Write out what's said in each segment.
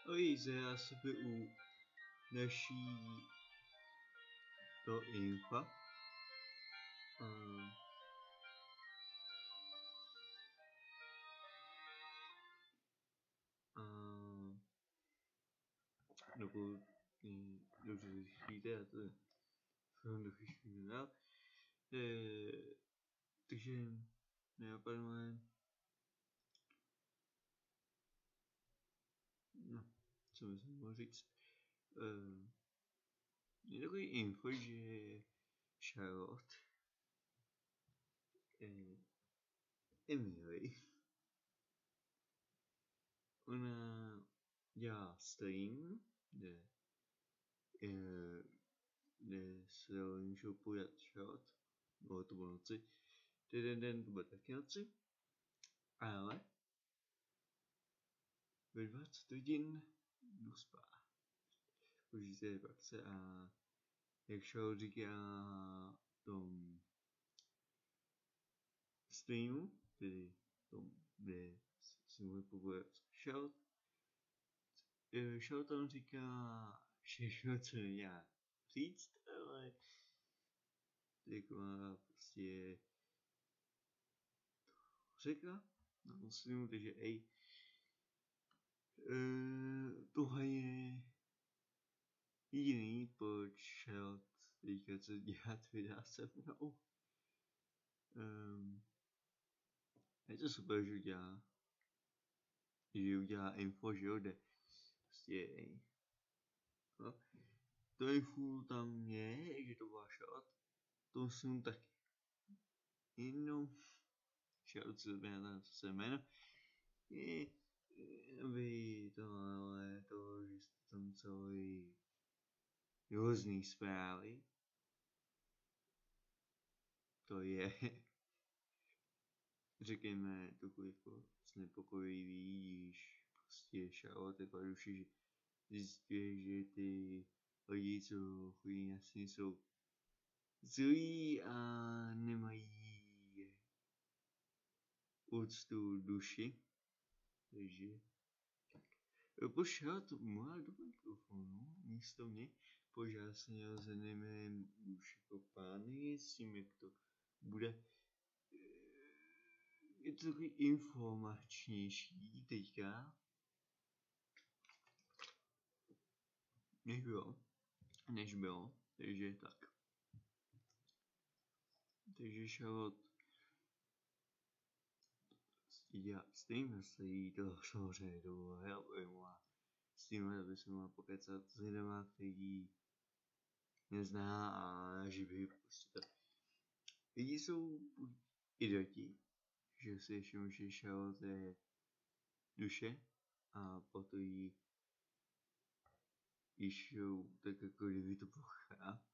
Luise, já sobie u naší to infa. Nebo dobře slyšíte, já to jsem do chvíli nedal. Takže nenapadlo, no, co bych mohl říct. Je takový info, že Charlotte Emily, ona dělá stream, kde se můžou podat Charlotte, bylo to bylo noci, jeden den to bude taky noci, ale ve 20 hodin jdu spát. Užijte praxe a jak Charlotte říká tom streamu, tedy tom, kde si může povolat Charlotte, Charlotte tam říká všechno, co nedělá říct, ale taková prostě řekla na muslimu, takže tohle je jediný, proč Charlotte teďka co dělat vydá se mnou. Je to super, že udělá info, že jo, jde prostě no. To info tam je, že to byla Charlotte, to jsem taky. Jenom Charlotte se jmenuje se jméno, aby to, ale to, že jste tam celý různý zprávy, to je, řekněme, takový jako znepokojivý, když prostě Charlotte jako duši, že zjistuje, že ty lidi, co chodí na sny, jsou zlí a nemají úctu duši, takže pošel to mohla do mikrofonu místo mě, požádal jsem měl za jménem už jako pány s tím, jak to bude. Je to takový informačnější teďka, než bylo, takže tak. Takže Charlotte dělá stream, se jí to samozřejmě dovolil a s tímhle by se mohla pokecat s lidema, který nezná a že by prostě tak. Lidi jsou idioti, že si ještě může Charlotte je duše a proto jí píšou tak jako kdyby to byl chlap.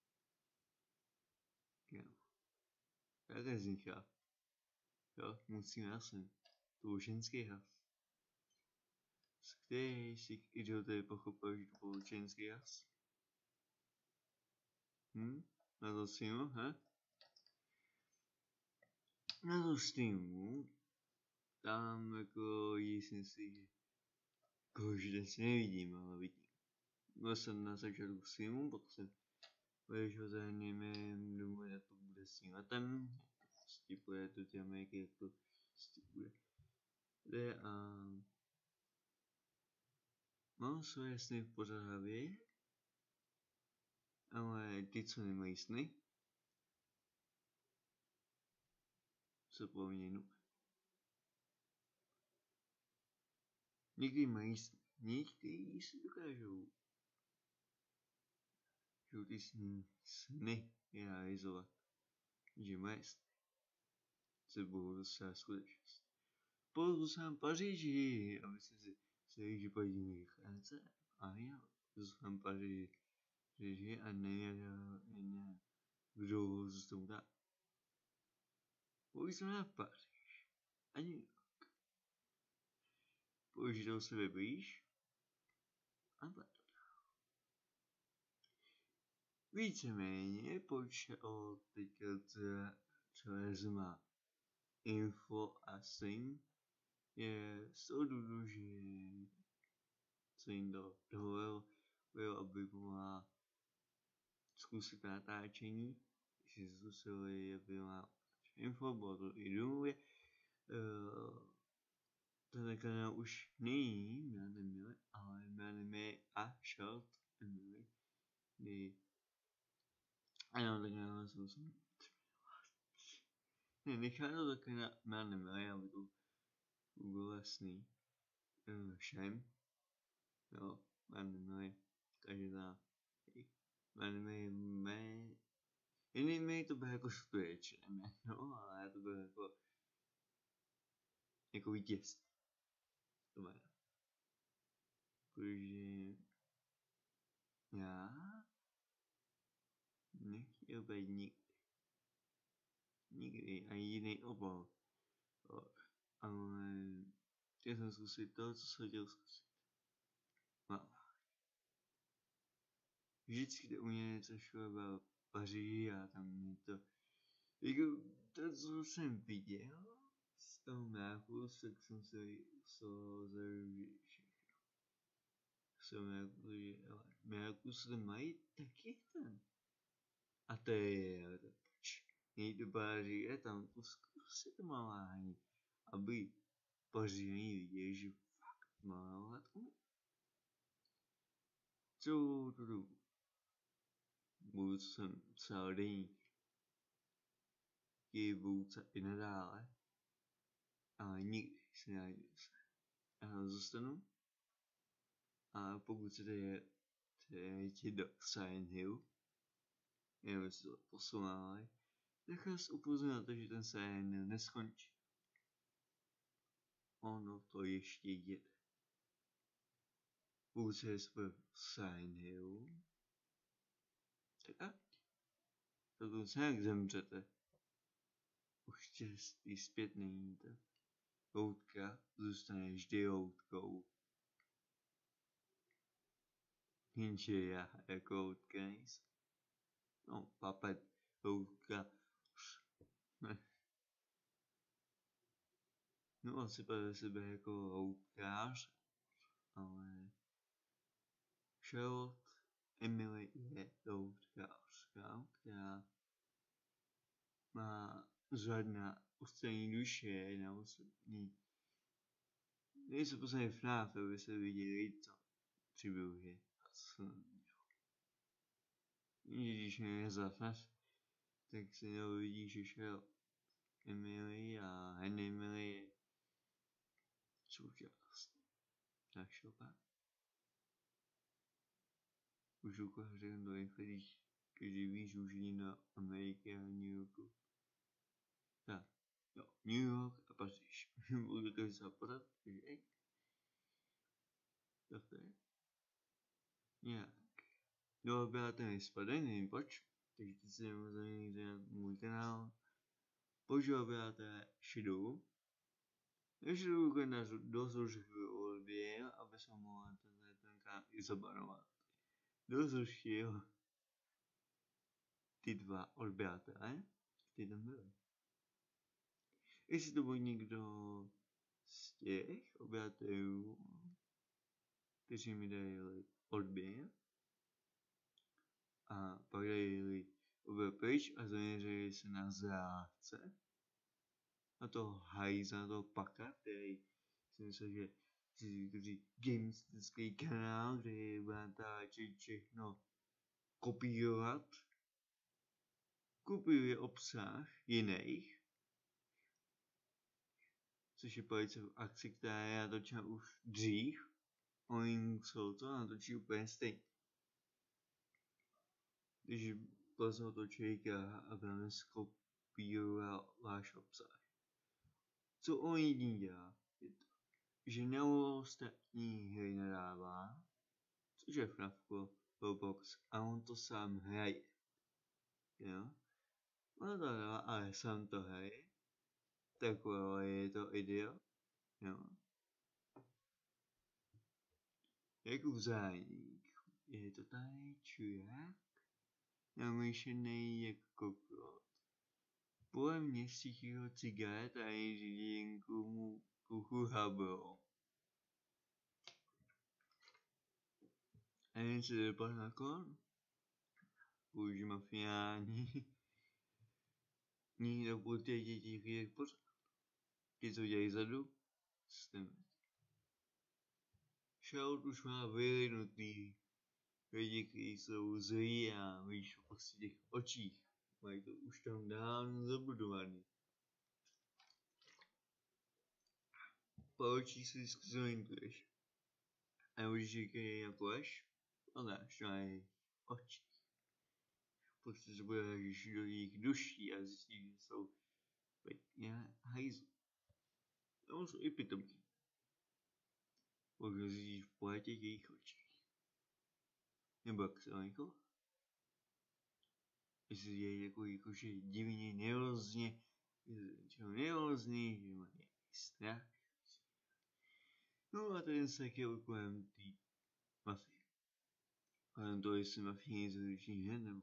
Jo. Jaké z nich chlap? Jo, musím jasně. To byl ženský hlas. Z který z těch idiotů pochopil, že to byl ženský hlas? Na to streamu, Na to streamu, tam jako jsem si, jako že dnes nevidím, ale vidím. Byl jsem na začátku streamu, potom jsem vyšel za němem domů, jak to bude s tím letem, prostě bude to těm, jak to prostě bude a mám svoje sny v pořádě, ale ty, co nemají sny, se po mně nutí. Někdy mají sny, někdy si dokážou ty sny realizovat, že moje sny se budou dostat skutečnost. Pojedu jsem v Paříži, aby se že podívali chránce a já jsem v Paříži a nevěděl, kdo ho zůstal dát. Pojedu jsem na Paříž a New York. Použitou sebe blíž a tak. Víceméně počal teďka celé zima info a stream je z toho důvodu, že co jim dovolil, aby mohla zkusit natáčení, si zkusili, aby mohla info, bylo to i domluvě. Tenhle kanál už není jménem Mille, ale jménem je a Short Emily, kdy ano, tak já jsem nechám to také na jménem Mille, aby to bylo jasný všem, jo, jménem Mille, takže ta jménem Mille, jiný Mille to bude jako skutečné jméno, ale já to bude jako vítězství, to bude. Takže já nechtěl být nikdy ani jiný obal, ale chtěl jsem zkusit to, co jsem chtěl zkusit. No. Vždycky to u mě něco šlo v Paříži a tam mě to, jako to, co jsem viděl z toho mraku, tak jsem se zaružil všechno. Jsem jako, že mraku se mají taky ten. A to je to proč. Nejít do Paříže, tam to zkusit malání, aby Pařížani viděli, že fakt malovat umí. Co to dobu. Budu jsem celý den budu i nadále, ale nikdy se najdu se. Já zůstanu a pokud chcete jít do Silent Hill, jenom si to posunuli, tak vás upozorňuji na to, že ten Silent Hill neskončí. Ono to ještě jede. Pokud se v Silent Hill, tak ať. Dokonce jak zemřete, už štěstí zpět není to. Loutka zůstane vždy loutkou. Jenže já jako loutka nejsem. No, papet, loutka. No, on si bere sebe jako loutkář, ale Charlotte Emily je loutkářka, která má žádná ústřední duše na osobní. Nejsou poslední FNAF, aby se viděli, co příběhy a co jsem dělal. Když mě za FNAF, tak se neuvidí, že šel Emily a Henry Emily je součást našeho pána. Už ukážu do Infelič, každý ví, že už jde na Ameriky a New Yorku. Tak, jo, New York a Paříž. Budu to zapadat, takže tak to je. Nějak. No, byla ten vyspaden, nevím proč. Takže teď se nemůžete na můj kanál. Používáte Shadow. Shadow kanál dost už odběl, aby se mohl ten kanál i zabanovat. Dost už jo. Ty dva odběratele, ty tam byly. Jestli to byl někdo z těch odběratelů, kteří mi dali odběr a pak dali odběr pryč a zaměřili se na zrádce, na toho hajza, na toho paka, který si myslel, že si vytvoří gamistický kanál, kde bude natáčet všechno kopírovat, kopíruje obsah jiných, což je Police v akci, která já natočila už dřív. Oni musel to natočit úplně stejně. Když poznal to člověka a velmi skopíroval váš obsah. Co on jediný dělá, je to, že na ostatní hry nadává, což je FNAF Roblox, a on to sám hraje. Jo? On to dává, ale sám to hraje. Takové je to idiot. Jo? Jako zájemník je to tady čurák, namyšlený jako kokrot. Podle městských jeho cigaret a její mu kuchu habro. A jen se dopadne kon. Už mafiáni. Nikdo po těch dětích je pořád. Ti, co dělají zadu, systém. Shout už má vyvinutý lidi, kteří jsou zlí a víš, prostě těch očích. Mají to už tam dávno zabudovaný. Po očích si vždycky zorientuješ. A už říkají jako lež, poznáš, to mají oči. Prostě se budeš do jejich duší a zjistíš, že jsou pěkně hajzl. Nebo jsou i pitomí. Protože zjistíš po těch jejich očích. Nebo jak se mají chovat. Jestli dělají jakože divně nervózně, čeho nervózní, že mají strach. No a ten se chtěl kolem tý mafie. Kolem toho, jestli mafie něco řeší hned, nebo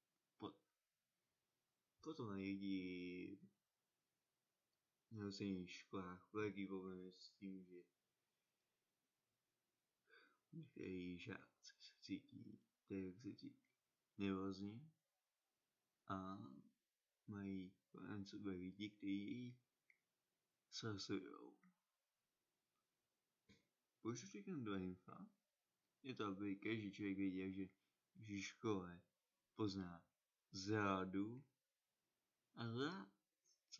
potom lidi na stejných školách velký problém s tím, že některý žáci se cítí, tak jak se cítí, nervózně a mají kolem sebe lidi, kteří se hlasují. Proč říkám do infa? Je to, aby každý člověk věděl, že v škole pozná zradu a zrádce.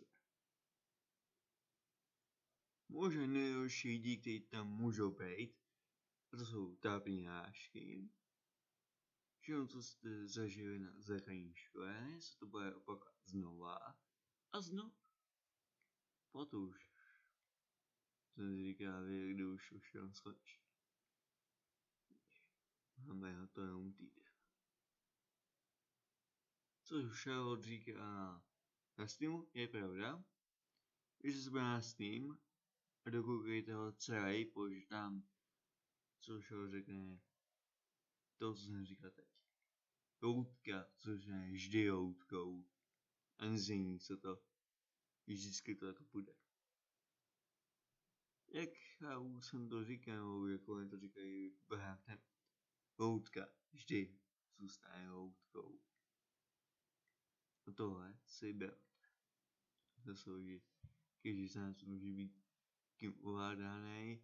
Možná nejhorší lidi, kteří tam můžou být, a to jsou tápní hrášky. Všechno, co jste zažili na základní škole, se to bude opakovat znova a znova. Proto už jsem si říkal, kdy už jenom skončí. Máme na to jenom týden. Což Charlotte říká na Steamu, je pravda, že se bude na Steam a dokoukejte ho celý, protože tam, co Charlotte řekne, to, co jsem říkal teď. Loutka, což je vždy loutkou. A nezmění se to. Vždycky to jako bude. Jak já už jsem to říkal, jako oni to říkají v hrách, loutka vždy zůstane loutkou. A tohle si berte. To jsou, že každý z nás může být tím ovládaný.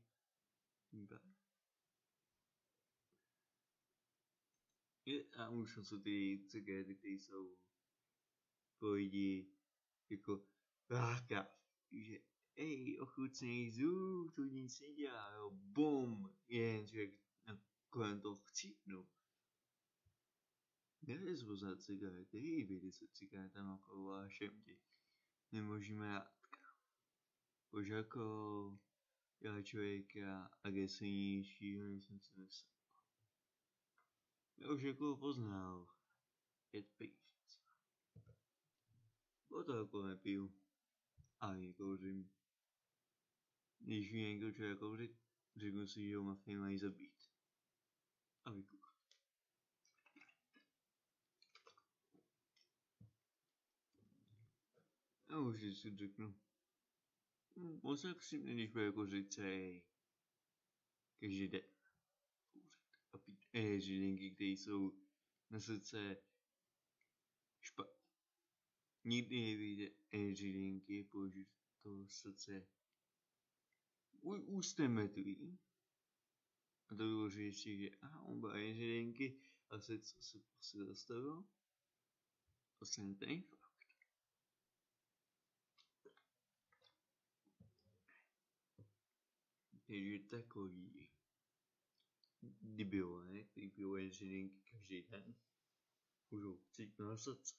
A už jsou ty cigarety, které jsou pro lidi jako lákav. Že ochutnej zub, to nic nedělá, jo, bum, jen člověk kolem toho chcípnu. Nejde poznat cigarety, hýbejte se cigaretama okolo vášem ti. Nemůžeme rátka. Bože jako já člověka agresivnějšího, než jsem si myslel. Já už jako poznal 5 píšec. Proto jako nepiju. Ani kouřím. Když mi někdo člověk kouřit, řeknu si, že ho mafie mají zabít. A vykuchat. Já už si řeknu. Moc tak si mě, když bude kouřit celý každý den. Kouřit a pít žilinky, které jsou na srdce špatné. Nikdy nevíte žilinky, protože to srdce už jste mrtvý. A to bylo ještě, že on byl žilinky a srdce se prostě zastavilo. To jsem ten fakt. Takže takový debilé, který pijou žilinky každý den, můžou cítit na srdce.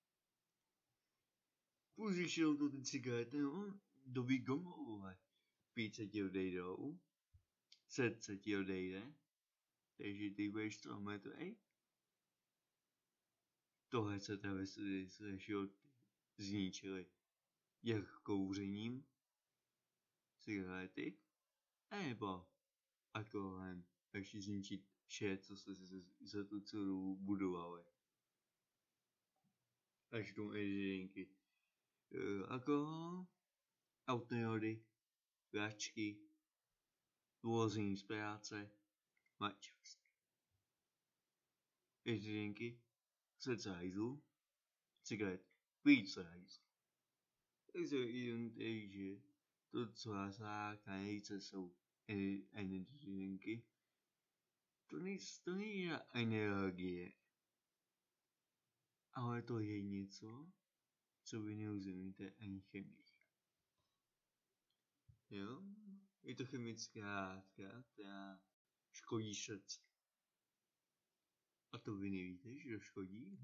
Použiješ jenom tu ty cigarety, no, do výgomové. Píce ti odejdou, srdce ti odejde, takže ty budeš toho mrtvej. Tohle se tebe své životy zničily jak kouřením, cigarety, nebo alkoholem, ještě zničit vše, co jste za tu celou budovali. Až tomu žilinky. Alkohol, autonehody, hračky, vození z práce, mačovství. jedinky se cajzu, cigaret, víc cajzu. Takže jen že to, co já nejvíce jsou jedinky, to není energie, ale to je něco, co vy neuzemíte ani chemii. Jo? Je to chemická látka, která škodí srdci. A to vy nevíte, že to škodí?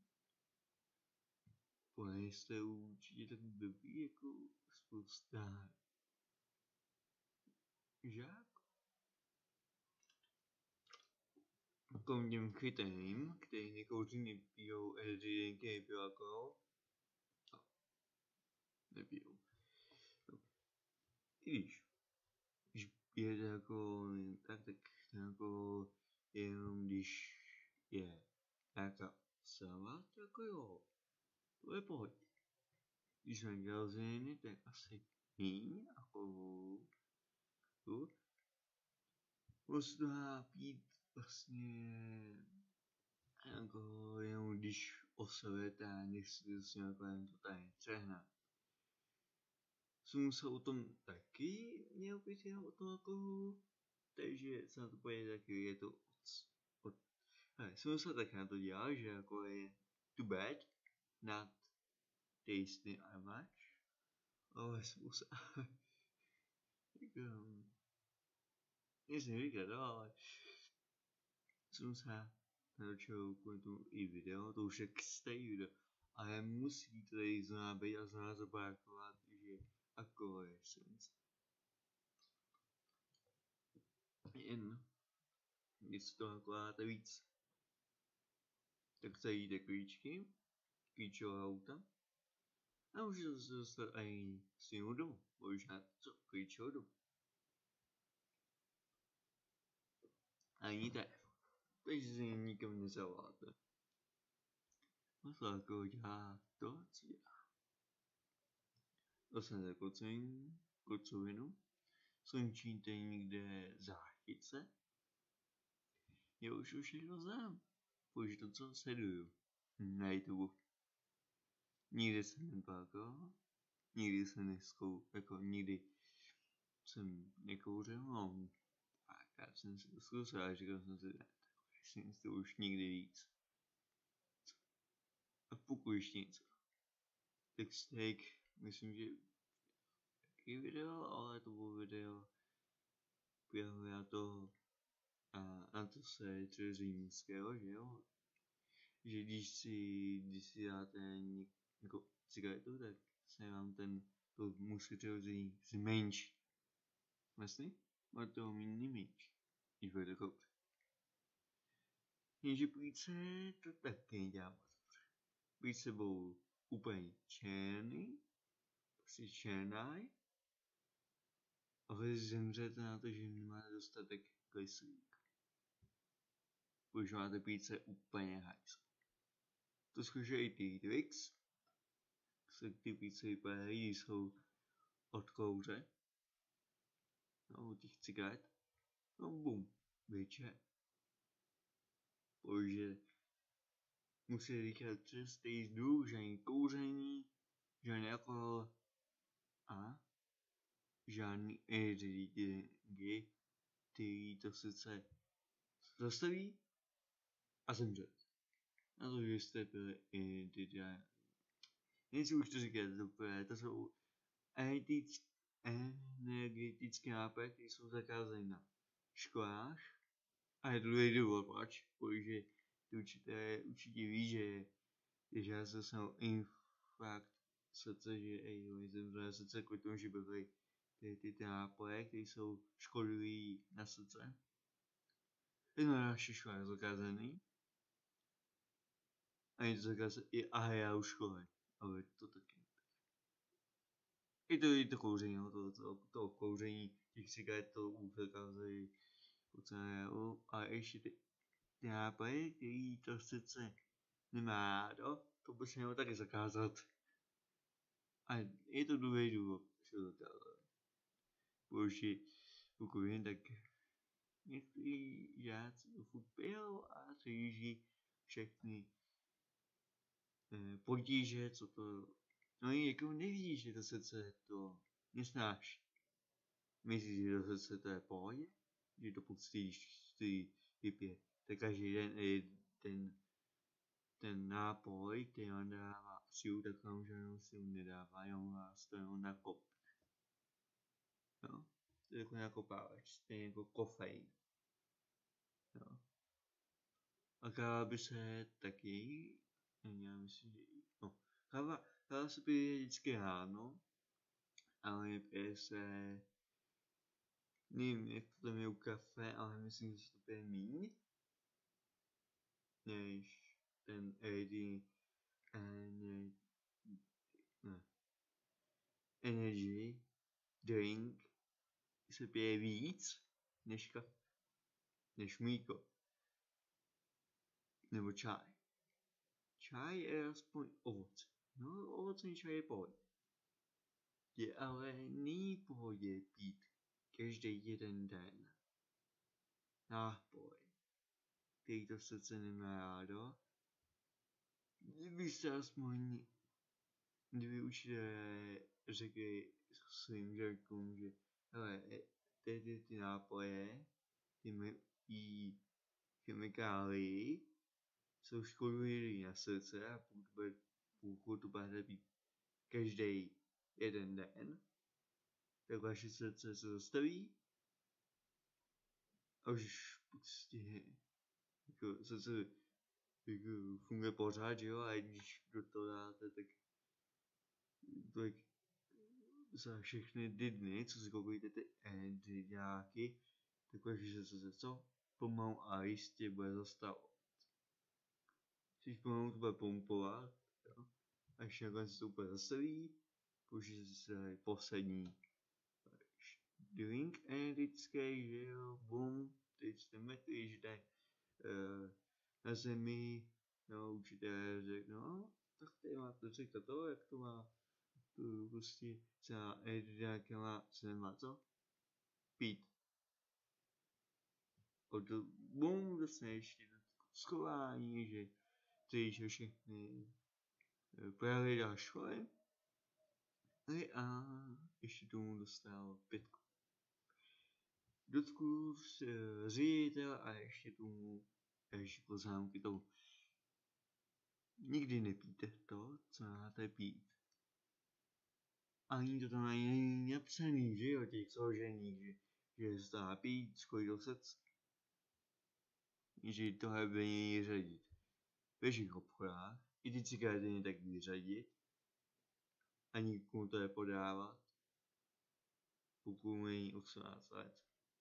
Jste určitě tak blbý jako spousta žáků. Jako těm chytrým, kteří nekouří, nepijou energy, nepijou alkohol. Nepijou. I když pijete jako tak jako jenom když je nějaká slava, tak jako jo, to je pohodě. Když nadělazení, tak asi míň alkoholu. Prostě dá pít vlastně jako jenom když oslavujete a nechci si jako jen to tady přehnat. Jsem se o tom taky měl pít jenom o tom alkoholu, takže se na to pojede taky, je to jsem se tak na to dělal, že jako je too bad, not tasty I much, ale jsem se nic říkat, ale jsem se natočil kvůli tomu i video, to už je stejný video, ale musí tady zná být a zná zopakovat, že alkohol je sens. Jen když to nakládáte víc, tak zajíte klíčová auta a můžete se dostat i svým domů, možná co klíčovou domu. Ani tak, takže si nikam nezavoláte. A to jako dělá to, co dělá. Dostanete kocovinu, skončíte někde záchytce, já už všechno znám, protože to, co sleduju na YouTube. Nikdy jsem neplakal, nikdy jsem nikdy jsem nekouřil, no, párkrát jsem si to zkusil a říkal jsem si, ne, tak to už nikdy víc. A pokud ještě něco, tak steak, myslím, že taky video, ale to bylo video na to, na to se Třezínského, že jo? Že když si dáte jako cigaretu, tak se vám to musí zmenší. Vlastně? Má to menší, když budete kouřit. Jenže plíce to taky nedělá moc dobře. Plíce budou úplně černý, prostě černý, a vy zemřete na to, že nemáte dostatek kyslíku. Když máte plíce úplně hajzl. To zkoušejí ty Twix, ty plíce vypadají, jsou od kouře, no, od těch cigaret, no bum, vyče. Protože musí říkat přes ty druh, že ani kouření, žádný alkohol a žádný energy, který to sice zastaví a zemřete. Na to, že jste byli nejsi už to říkat, to jsou energetické nápoje, které jsou zakázané na školách. A je to druhý důvod, proč, protože určitě ví, že když já se dostanu infarkt srdce, že zemře srdce kvůli tomu, že byly ty nápoje, které jsou škodlivé na srdce. Je to na naší škole zakázaný. A je to zakázaný i já už škole, ale to taky. I to kouření, to kouření těch cigaret to už zakázají po celé EU. A ještě ty nápoje, který to srdce nemá rádo, to by se mělo taky zakázat. A je to druhý důvod, že to zakázali. Protože pokud vím, tak někteří žáci to furt pijou a říží všechny potíže, co to... No i jako neví, že to srdce to nesnáší. Myslíš, že to srdce to je pohodě? Že to pustí, když ty vypije. Tak každý den ten nápoj, který on dává sílu, tak vám žádnou sílu nedává, jenom vás to jenom nakop. No, to je jako nakopávač, stejně jako kofein. No. A káva by se taky, já myslím, že no, káva se pije vždycky ráno, ale pije se, nevím, jak to tam je u kafe, ale myslím, že se to pije míň, než ten energy drink se pije víc než kafe, než mlíko, nebo čaj. Čaj je aspoň ovoce. No, ovocný čaj je pohodě. Je ale není pohodě pít každý jeden den nápoj, který to srdce nemá rádo. Kdybyste aspoň, kdyby učitelé řekli svým žákům, že hele, ty nápoje, ty chemikálie jsou škodlivé na srdce a pokud to budete pít každý jeden den, tak vaše srdce se zastaví a už prostě jako srdce jako funguje pořád, že jo, a když do toho dáte, tak za všechny ty dny, co si koupíte ty energiáky, tak vaše srdce co? Pomalu a jistě bude zastavovat. Když pomalu to bude pumpovat, jo, až nakonec to úplně zastaví, použijete se poslední drink energetický, že jo, bum, teď jste mrtvý, že jde na zemi, no určitě řekne, no, tak tady máte řekl to, jak to má, to prostě celá energiáka se nemá co? Pít. Od bum, dostane ještě schování, že ty všechny pravidla školy, a ještě tomu dostal 5. Docku ředitel a ještě tomu ještě poznámky tomu. Nikdy nepijte to, co máte pít. Ani to tam není napsaný, že jo, těch složených, že se dá pít, škodí do srdce. Že tohle by měli řadit. Ve všech obchodách, i ty cigarety tak vyřadit. A nikomu to nepodávat. Pokud není 18 let.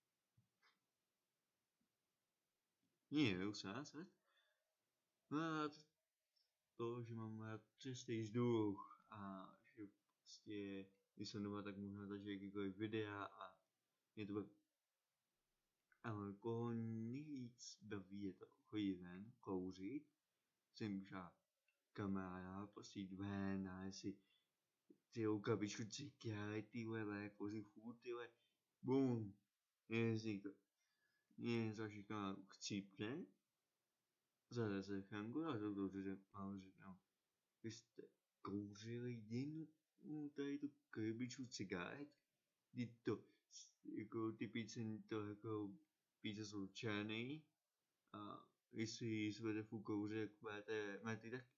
Nie, 18 let? No a to, že mám rád čistý vzduch a že prostě, když jsem doma, tak můžu natáčet jakýkoliv videa a mě to baví. Ale koho nejvíc baví je to chodit ven, kouřit, jsem třeba kamaráda, prostě jít ven a jestli tyho kabičku cigaret, tyhle, kouřit furt, tyhle, bum, jestli to, něco všechno chcípne, zase changu a to mám řeknou, vy jste kouřili jednu tady tu krabičku cigaret, kdy to jako ty píce to jako píce jsou černý a jestli budete furt kouřit, jak budete mrtvý, tak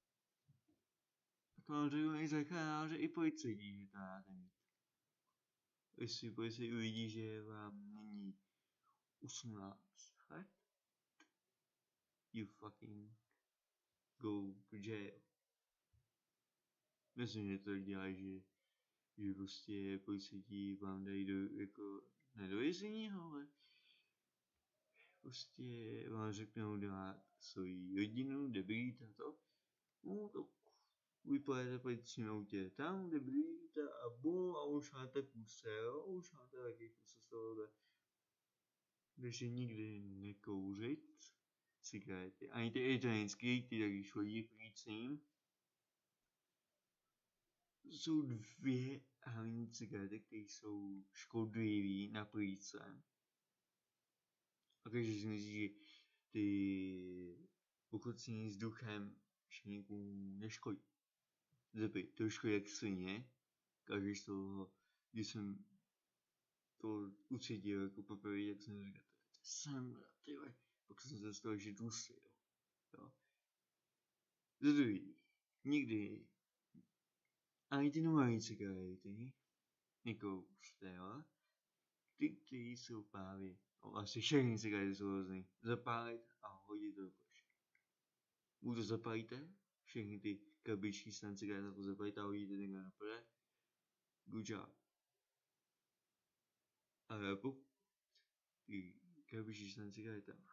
to vám řeknu i záchranáře, i policajti, že to dáte mít. Jestli policajt uvidí, že vám není 18 let, you fucking go to jail. Myslím, že to dělají, že prostě policajti vám dají ne do vězení, ale prostě vám řeknou dát svoji rodinu, kde bydlíte a to. No to vypojedete policijním autě tam, kde bydlíte a bum, a už máte puse, jo, už máte taky puse z tohohle. Takže nikdy nekouřit cigarety, ani ty elektronické, ty taky škodí policím. Jsou 2 hlavní cigarety, které jsou škodlivé na plíce. A každý si myslí, že ty pokud si ní s duchem, že nikomu neškodí. Zepej, to škodí jak svině, každý z toho, když jsem to ucítil jako poprvé, jak jsem říkal, to jsem, tyhle, pak jsem se z toho žít usil, jo. Za druhý, nikdy, ani ty normální cigarety, nekouřte, jo. Ty, kteří jsou právě, no asi všechny cigarety jsou hrozný, zapálit a hodit do koše. Buď to zapálíte, všechny ty krabičky stran cigaret to zapálíte a hodíte někde na prde, good job. Ale pokud ty krabičky stran cigaretama,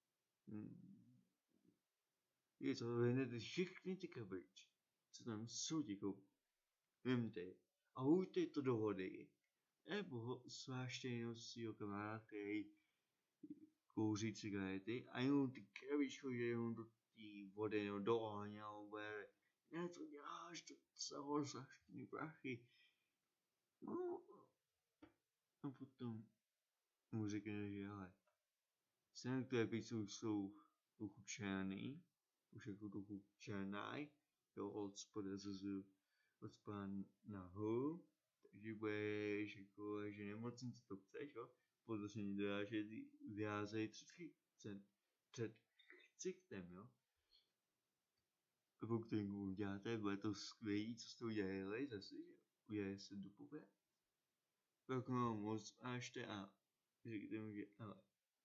je to hned všechny ty krabičky, co tam jsou těkou, vemte a hoďte to do vody, nebo svážte jenom svýho kamaráda, který kouří cigarety a jenom ty krabičky hodíte jenom do té vody, nebo do ohně, nebo bude, ne, to děláš, to celou zaštný prachy. No, a potom mu řekne, že ale sen, které píce už jsou trochu černý, už jako trochu černý, jo, od spoda zzu, od spoda nahoru, takže budeš jako, že nemocnice to chceš, jo, proto se mi dá, že ty vyházejí před ksichtem, jo. A pokud to někomu uděláte, bude to skvělý, co jste udělali, zase, že udělali se do pověd. Pak mám moc mášte a řekněte mu, že ale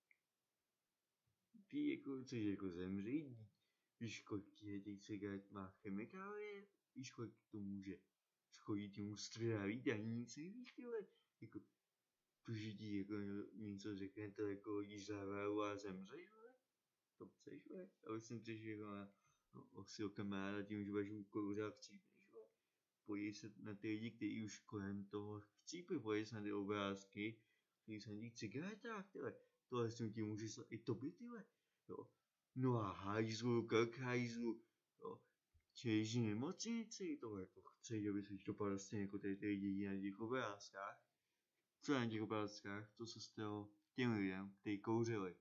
ty jako chceš jako zemřít, víš kolik těch cigaret má chemikálie, víš kolik to může škodit tomu zdraví, ani nic nevíš, tyhle, jako to, že ti jako něco řekne, to jako hodíš za hlavu a zemřeš, vole, to chceš, vole, a myslím si, že jako si kamaráda tím, že budeš mu kouřit chcípneš, vole, podívej se na ty lidi, kteří už kolem toho chcípli, podívej se na ty obrázky, který jsou na těch cigaretách, tyhle, tohle s tím může stát i tobě, tyhle, jo. No a hajzlu, krk hajzlu, jo. Čeží nemocnici, tohle jako chce, že by se dopadl stejně jako tady ty lidi na těch obrázkách. Co na těch obrázkách, to se stalo těm lidem, kteří kouřili.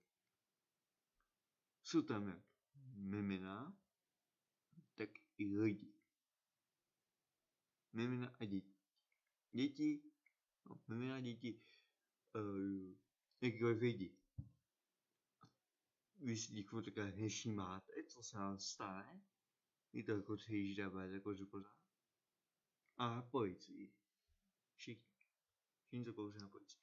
Jsou tam jak mimina, tak i lidi. Mimina a děti. Děti, no, mimina a děti, jakýkoliv lidi. Když si díku takhle nevšímáte, co se vám stane, je to jako tříž dávat jako pořád. A policii. Všichni to kouří na policii.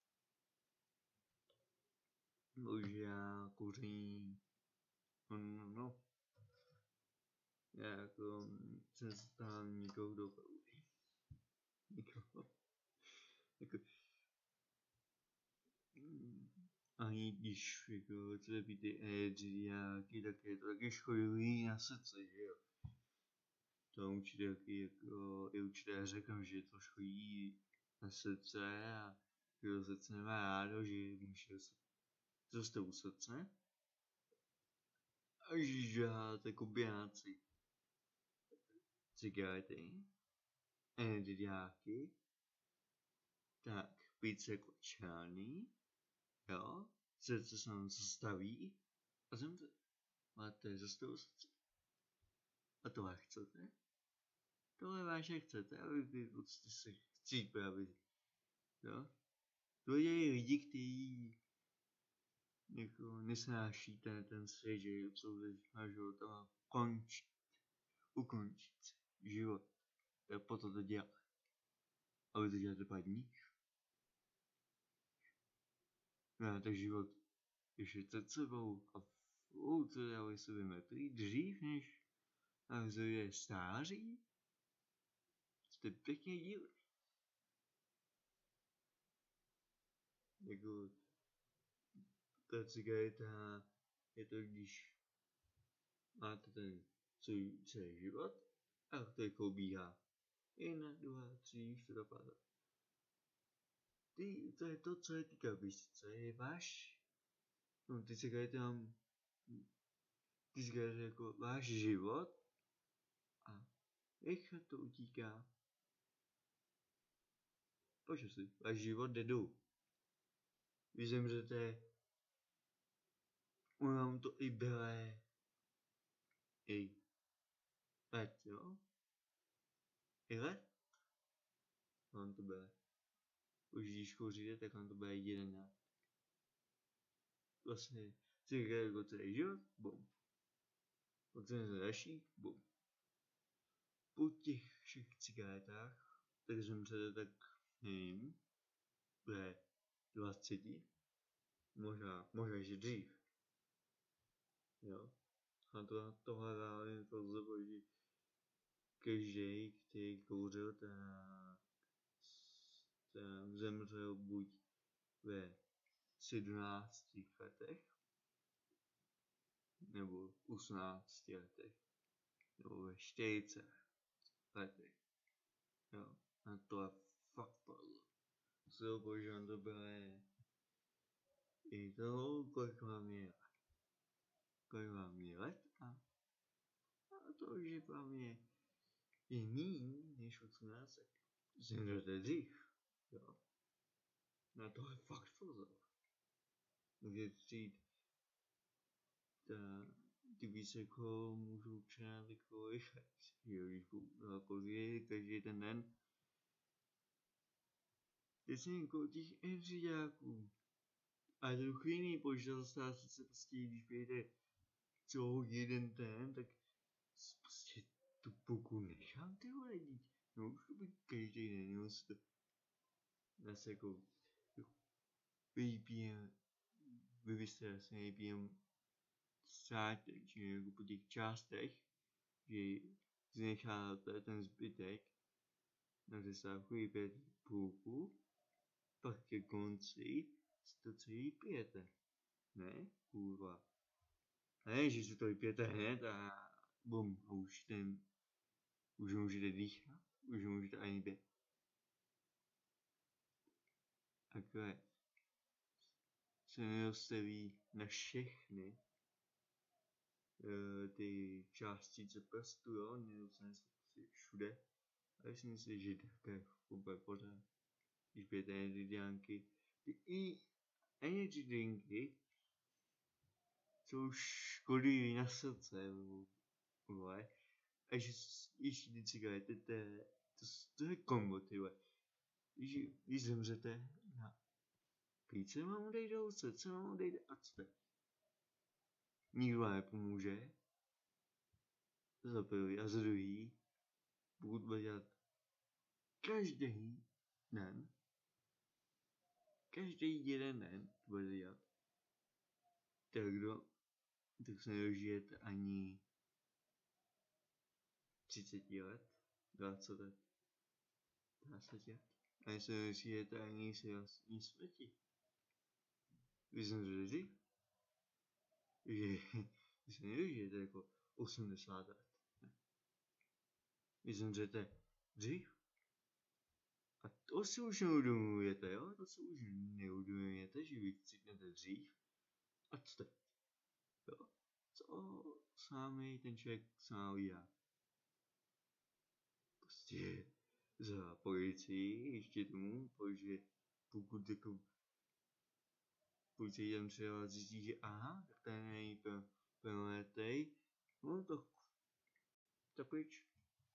Bože, já kouření, no. Já jako jsem se stál nikoho, kdo kouří. Nikoho. Jako, ani když jako chcete být ty edžiáky, tak je to taky škodlivý na srdce, že jo. To určitě taky jako i určitě řekl, že to škodí na srdce a že to srdce nemá rádo, že může zůstat u srdce. A že žádáte kombinaci cigarety, edžiáky, tak pít se jako černý, jo, srdce se nám zastaví a zemře. Máte zastavu srdce. A tohle chcete? Tohle vážně chcete, aby vy prostě se chcípli, aby, jo? To je lidi, kteří jako nesnáší ten svět, že jsou na života ukončit život. To je proto to dělat. Aby to dělat padní. Máte život ještě před sebou a to dali sobě mrtvý dřív, než je stáří. Jste pěkně díli. Jako ta cigareta je to, když máte ten celý život a to jako bíhá. 1, 2, 3, 4, 5. To je to, co je ty krabičce, je váš, no ty cigarety mám, ty cigarety jako váš život a rychle to utíká. Počkej si, váš život jde dolů. Vy zemřete, on vám to i bere i let, jo? I let? On to bude. Už když kouříte, tak on to bude jeden. Vlastně cigarety jako celý život, bum. Potom se další, bum. Po těch všech cigaretách, tak zemřete tak, nevím, ve 20, možná ještě dřív. Jo? A tohle dávám to zlo, že každý, který kouřil, tak zemřel buď ve 17 letech, nebo 18 letech, nebo ve 40 letech. Jo? A to je fakt padlo. Zlo, že on to byl i toho, kolik vám je let a to, že vám je míň než 18, tak zemřete dřív. Jo? Na to je fakt pozor. Může přijít ty víc jako můžou přinést jako efekt. Jo, když kouří každý ten den. Teď jsem jako těch evřiďáků. A trochu jiný počítal stát se prostě, když pijete celou jeden den, tak prostě tu puku nechám ty vole dít. No už to být každý den, jo, se to zase jako vypíjem, vyvíste asi nejpíjem stráteč, jako po těch částech, že znecháte ten zbytek na přestávku vypijete půlku, pak ke konci si to celý pijete. Ne? Kurva. Ne, že si to vypijete hned a bum, a už můžete dýchat, už můžete ani bět. Takhle se nedostaví na všechny ty částice prstu, jo, nedostane se prostě všude. A myslím si, že dávka je úplně pořád. Když pijete energy drinky, ty i energy drinky jsou škodlivý na srdce, vole. A že ještě ty cigarety, to je kombo, ty vole. Když zemřete na plíce, vám odejde od srdce, vám odejde a co tak? Nikdo vám nepomůže. Za prvý a za druhý, pokud bude dělat každý jeden den bude dělat, tak se nedožijete ani 30 let, 20 let, 20 let. A se nedožijete ani smrti. Vy zemřete dřív. Že se nedožijete jako 80 let. Vy zemřete dřív. A to si už neuvědomujete, jo? To si už neuvědomujete, že vy cítnete dřív. A co teď? Jo? Co s vámi ten člověk sám udělá? Prostě za policii ještě tomu, protože pokud jako policie tam třeba zjistí, že aha, tak ten není plnoletý, no tak pryč.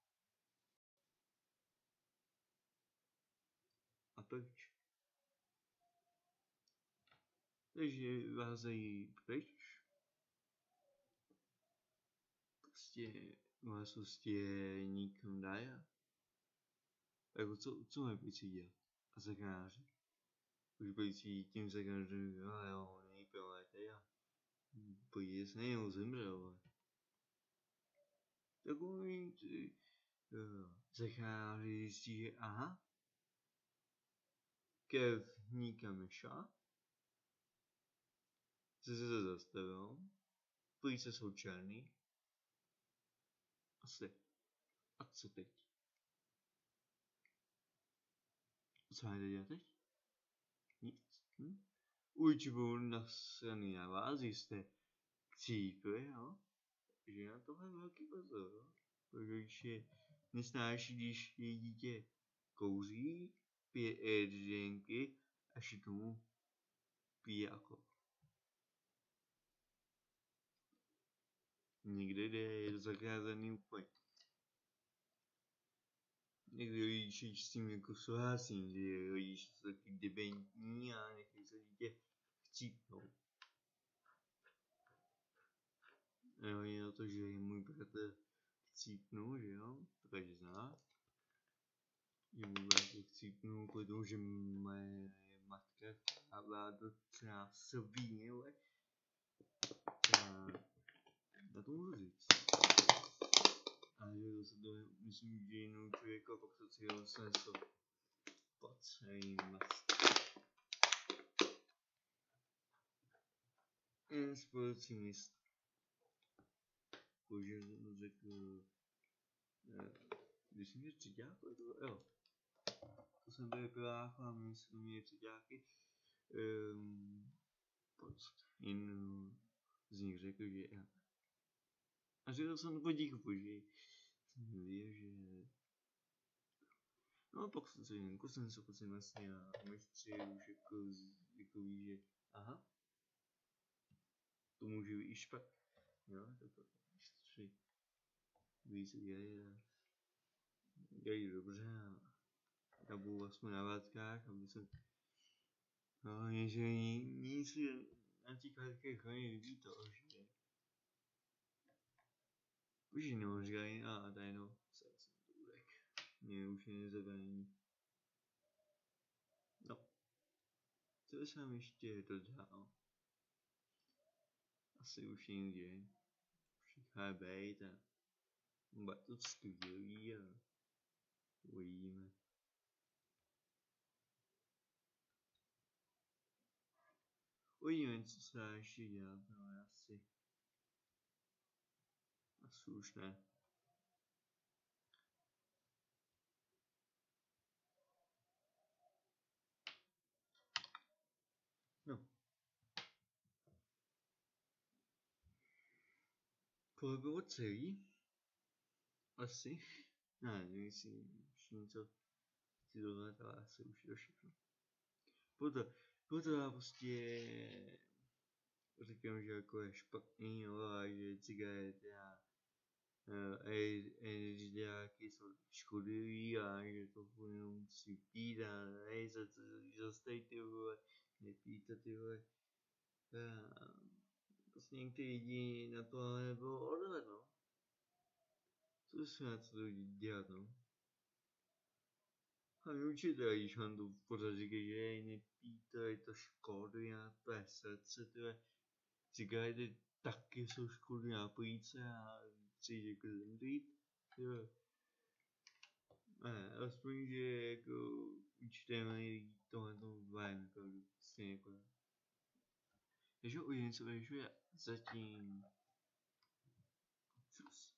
A pryč. Takže vás dají pryč. Prostě vás prostě nikam dají. Jako co mají policii dělat? A záchranáři? Už policii tím záchranáři, jo, není plnoletý a podívej se, jenom zemřel. Tak oni záchranáři zjistí, že aha, Kev nikam nešel, se zastavil, police jsou černý, a co teď? Co máte dělat teď? Nic. Určitě budou nasraný na vás, jste cípli, jo? Takže na tohle velký pozor, jo? Protože nesnáší, když je dítě kouří, pije drinky a ještě tomu pije alkohol. někde je to zakázaný úplně. Někdy rodiče s tím jako souhlasím, že rodiče jsou taky debentní a nechají se dítě chcípnout. Jo, je na to, že můj bratr chcípnul, že jo, to každý zná. Že můj bratr chcípnul, protože moje matka byla docela svíně, na to můžu říct. A že se to myslím, že jinou člověka pak to cílo snesl po celý mast. Jen společný míst. Bože, řekl, když jsem měl třeťák, jo. To jsem byl pilách a my jsme měli třeťáky. Jen z nich řekl, že já. A řekl jsem to podíku, že jsem věděl, že... No pak jsem se jen kusem se kusem vlastně a mistři už jako ví, že aha. To může být i špatně. Jo, to mistři víc dělají dobře a já budu vlastně na vátkách, aby se že nic na těch vátkách neví to, že už ji nemožgají a tajno se důlek. Mě už je nezadání. No, co jsem ještě dodal? Asi už někde přichází být a bude to skvělý a uvidíme. Uvidíme, co se dá ještě dělat, ale asi už ne. No. To bylo celý? Asi? Ne, nemyslím, že něco chci dodat, ale asi už je to všechno. Proto já prostě říkám, že jako je špatný, a že cigarety a nějaký jsou škodlivý a že to jenom musí pít a zastají ty vole, nepít a ty vole. Prostě některý lidi na to ale nebylo odhled, no. Co se na to lidi dělat, no. A my učitel, když vám to pořád říkají, že nepít, to je to škodlivý na tvé srdce, tyhle. Cigarety taky jsou škodlivý na plíce a chci jako zemřít, jo. Ne, aspoň, že jako učitel mají tohle ven, jako stejně jako. Takže uvidím, co vyšuje zatím. Čus.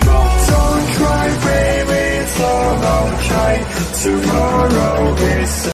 Tomorrow is